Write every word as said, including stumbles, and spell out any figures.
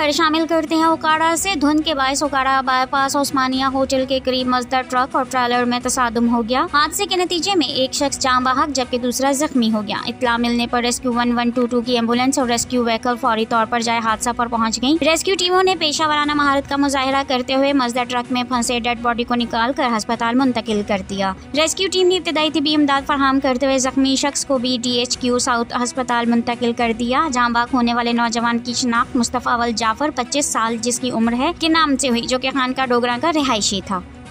खबर शामिल करते हैं ओकाड़ा से। धुंध के बायस ओकाड़ा बाईपास उस्मानिया होटल के करीब मजदर ट्रक और ट्रेलर में तसादुम हो गया। हादसे के नतीजे में एक शख्स जान बहक जबकि दूसरा जख्मी हो गया। इत्तला मिलने पर rescue one one two two की एम्बुलेंस और रेस्क्यू व्हीकल फौरी तौर पर जाए हादसा पर पहुंच गई। रेस्क्यू टीमों ने पेशा वराना महारत का मुजाहिरा करते हुए मजदर ट्रक में फंसे डेड बॉडी को निकाल कर अस्पताल मुंतकिल कर दिया। रेस्क्यू टीम ने इब्तदाई तिबी इमदाद फराहम करते हुए जख्मी शख्स को भी डी एच क्यू साउथ अस्पताल मुंतकिल कर दिया। जान बहक होने वाले नौजवान की शिनाख्त मुस्तफा अवल जाफर पच्चीस साल जिसकी उम्र है के नाम से हुई, जो कि खानका डोगरा का रिहायशी था।